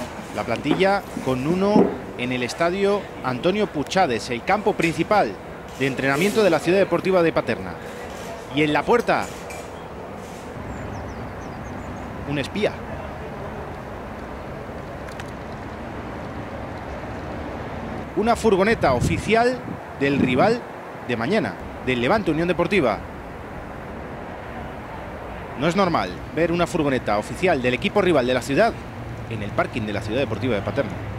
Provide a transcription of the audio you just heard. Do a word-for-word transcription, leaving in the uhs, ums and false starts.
La plantilla con uno en el estadio Antonio Puchades, el campo principal de entrenamiento de la Ciudad Deportiva de Paterna. Y en la puerta, un espía. Una furgoneta oficial del rival de mañana, del Levante Unión Deportiva. No es normal ver una furgoneta oficial del equipo rival de la ciudad en el parking de la Ciudad Deportiva de Paterna.